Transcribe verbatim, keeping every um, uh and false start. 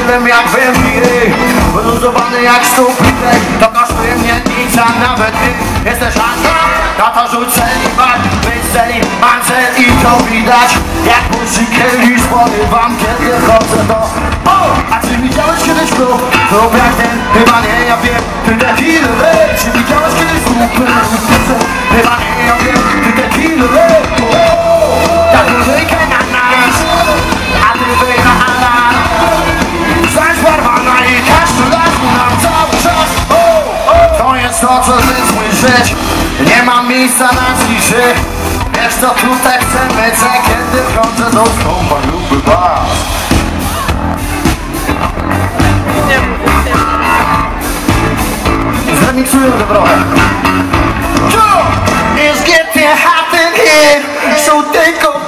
motywem jak w N B A. Wyluzowany jak stupitek, to kosztuje mnie nic, a nawet ty. Jesteś szansa, na to rzuć celibat. Być celi, mam cel i to widać. Jak bullshit kielich spływam, kiedy chodzę do... O! A czy widziałeś kiedyś klub? Klub jak ten? Chyba nie, ja wiem. Ty tequila, czy widziałeś kiedyś klub? Chyba nie, ja wiem. Ty tequila, tak muzykę na nas, a ty wyj na alarm. Zaś barwana i każdy raz nam cały czas. O, o. To jest to, co ty słyszysz. Nie ma miejsca na ciszy. Wiesz co tutaj chcemy, co kiedy wchodzę do skąpa luby bas. Zremiksuję to trochę. It's getting hot in here, so take a